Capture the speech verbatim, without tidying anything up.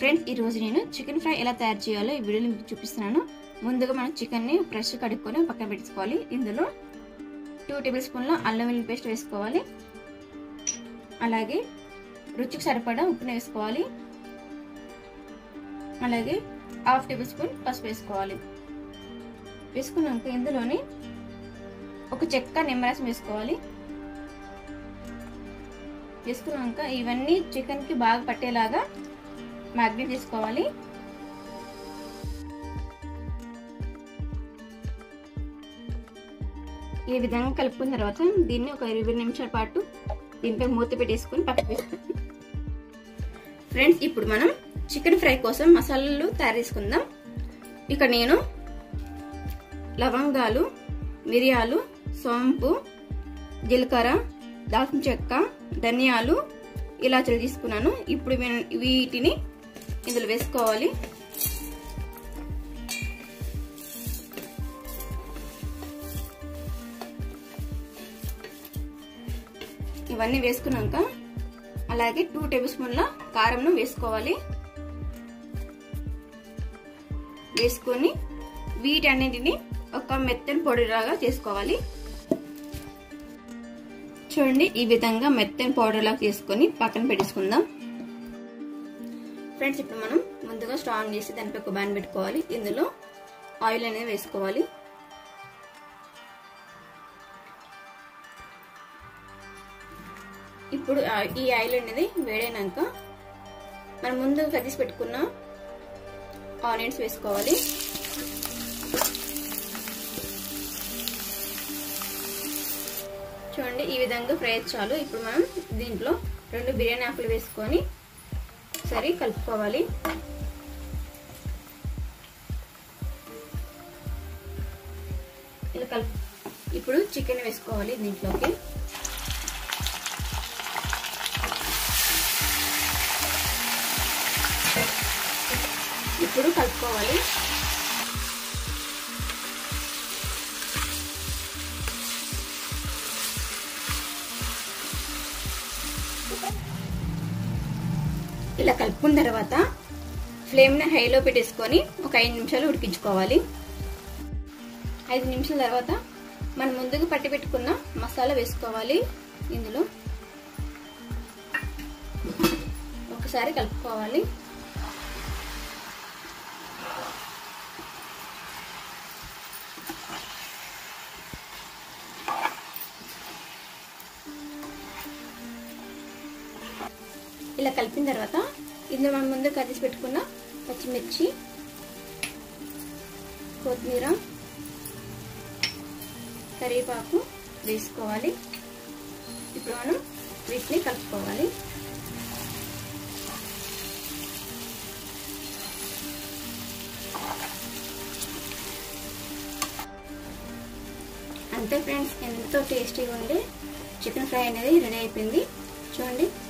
Friends ఈ రోజు నేను చికెన్ ఫ్రై ఎలా తయారు చేయాలో ఈ వీడియోలో మీకు చూపిస్తున్నాను। ముందుగా మనం చికెన్ ని ఫ్రెష్ కడుక్కొని పక్కన పెట్టుకోవాలి। ఇందులో టూ టేబుల్ స్పూన్ల అల్లం వెల్లుల్లి పేస్ట్ వేసుకోవాలి। అలాగే రుచికి సరిపడా ఉప్పుని వేసుకోవాలి। అలాగే హాఫ్ టేబుల్ స్పూన్ పసుపు వేసుకోవాలి। వేసుకున్నాక ఇందులోని ఒక చెక్క నిమ్మరసం వేసుకోవాలి। వేసుకున్నాక ఇవన్నీ చికెన్ కి బాగా పట్టేలాగా మ్యాగ్నేట్ చేసుకోవాలి। ఈ విధంగా కలుపుకున్న తర్వాత దీన్ని ఒక ఇరవై నిమిషాల పాటు దీనిపై మూత పెట్టేసుకొని పక్కన పెట్టుకోవాలి। ఫ్రెండ్స్ ఇప్పుడు మనం చికెన్ ఫ్రై కోసం మసాలాలు తయారు చేసుకుందాం। ఇక నేను లవంగాలు, మిరియాలు, సోంపు, జీలకర్ర, దాల్చిన చెక్క, ధనియాలు, ఇలాచీలు తీసుకున్నాను। ఇప్పుడు వీటిని ఇందులో వేసుకోవాలి। ఇవన్నీ వేసుకున్నాక అలాగే టూ టేబుల్ స్పూన్ల కారంను వేసుకోవాలి। వేసుకొని వీటన్నిటిని ఒక మెత్తని పొడిలాగా చేసుకోవాలి। చూడండి ఈ విధంగా మెత్తని పౌడర్ లాగా చేసుకొని పక్కన పెట్టేసుకుందాం। ఫ్రెండ్స్ ఇప్పుడు మనం ముందుగా స్టవ్ ఆన్ చేసి దానిపై ఒక బాండ్ పెట్టుకోవాలి। ఇందులో ఆయిల్ అనేది వేసుకోవాలి। ఇప్పుడు ఈ ఆయిల్ అనేది వేడైనాక మనం ముందుగా కదిసి పెట్టుకున్న ఆనియన్స్ వేసుకోవాలి। చూడండి ఈ విధంగా ఫ్రై చాలు। ఇప్పుడు మనం దీంట్లో రెండు బిర్యానీ ఆకులు వేసుకొని సరి కలుపుకోవాలి। ఇలా కలుపు ఇప్పుడు చికెన్ వేసుకోవాలి దీంట్లోకి। ఇప్పుడు కలుపుకోవాలి। ఇలా కలుపుకున్న తర్వాత ఫ్లేమ్ ని హైలో పెట్టేసుకొని ఒక ఐదు నిమిషాలు ఉడికించుకోవాలి। ఐదు నిమిషాల తర్వాత మనం ముందుగా పట్టి పెట్టుకున్న మసాలా వేసుకోవాలి। ఇందులో ఒకసారి కలుపుకోవాలి। ఇలా కలిపిన తర్వాత ఇందులో మనం ముందు కదిసి పెట్టుకున్న పచ్చిమిర్చి, కొత్తిమీర, కరివేపాకు వేసుకోవాలి। ఇప్పుడు మనం వీటిని కలుపుకోవాలి। అంతే ఫ్రెండ్స్, ఎంతో టేస్టీగా ఉండే చికెన్ ఫ్రై అనేది రెడీ అయిపోయింది। చూడండి